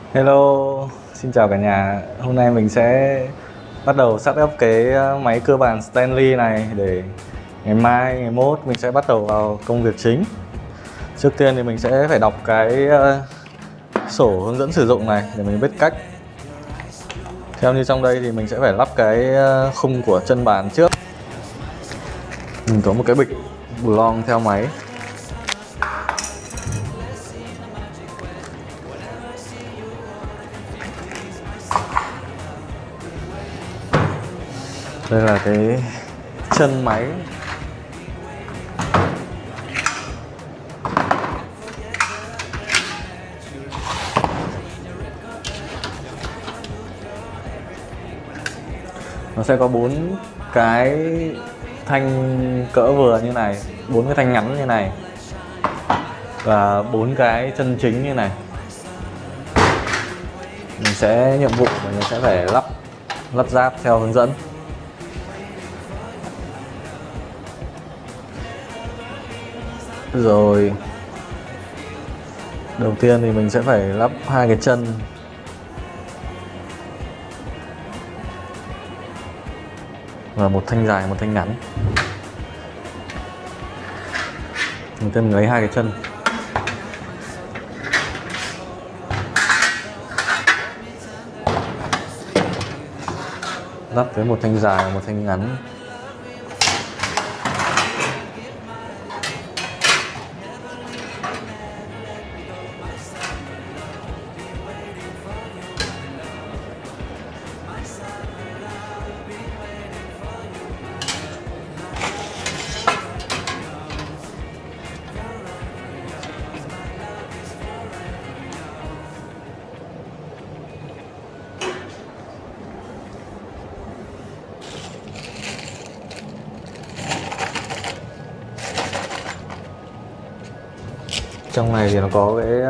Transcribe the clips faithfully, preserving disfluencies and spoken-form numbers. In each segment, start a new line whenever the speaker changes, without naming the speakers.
Hello, xin chào cả nhà. Hôm nay mình sẽ bắt đầu setup cái máy cơ bản Stanley này để ngày mai, ngày mốt mình sẽ bắt đầu vào công việc chính. Trước tiên thì mình sẽ phải đọc cái sổ hướng dẫn sử dụng này để mình biết cách. Theo như trong đây thì mình sẽ phải lắp cái khung của chân bàn trước. Mình có một cái bịch bulong theo máy. Đây là cái chân máy. Nó sẽ có bốn cái thanh cỡ vừa như này, bốn cái thanh ngắn như này và bốn cái chân chính như này. Mình sẽ nhiệm vụ của mình sẽ phải lắp lắp ráp theo hướng dẫn. Rồi đầu tiên thì mình sẽ phải lắp hai cái chân và một thanh dài một thanh ngắn. Đầu tiên mình lấy hai cái chân, lắp với một thanh dài và một thanh ngắn. Trong này thì nó có cái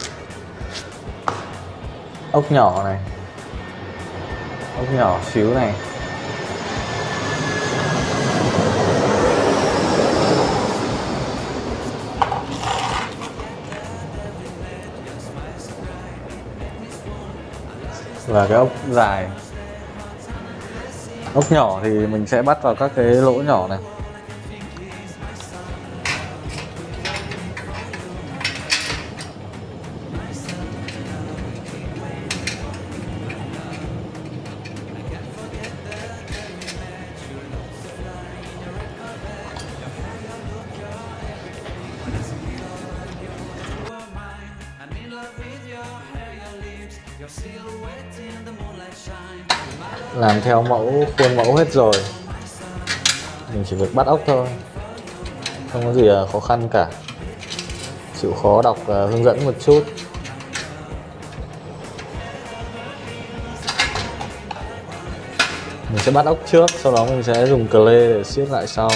ốc nhỏ này, ốc nhỏ xíu này. Và cái ốc dài. Ốc nhỏ thì mình sẽ bắt vào các cái lỗ nhỏ này. Làm theo mẫu, khuôn mẫu hết rồi, mình chỉ việc bắt ốc thôi, không có gì khó khăn cả. Chịu khó đọc hướng dẫn một chút. Mình sẽ bắt ốc trước, sau đó mình sẽ dùng cờ lê để siết lại sau.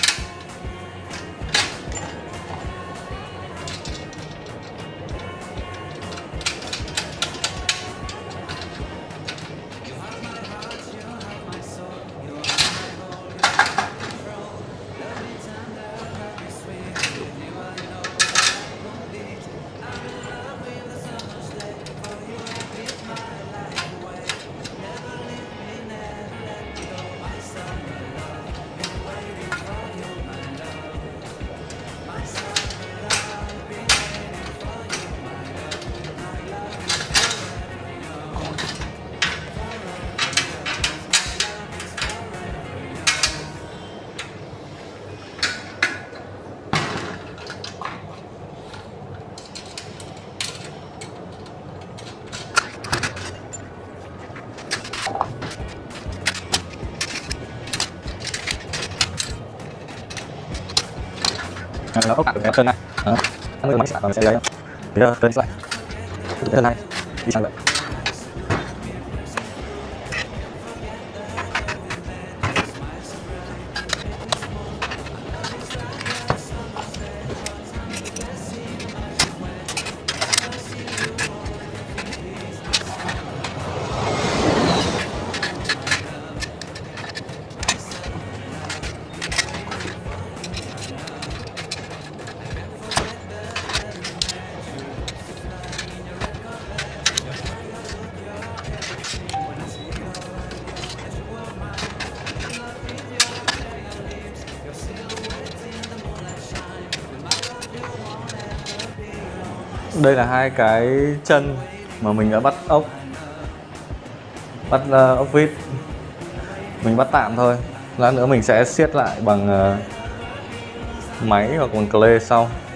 Nó ốc cạn của chân này, nó người máy sạc và mình sẽ lấy bây giờ cân lại chân này đi sang vậy. Đây là hai cái chân mà mình đã bắt ốc, bắt uh, ốc vít. Mình bắt tạm thôi, lát nữa mình sẽ siết lại bằng uh, máy hoặc bằng clay sau.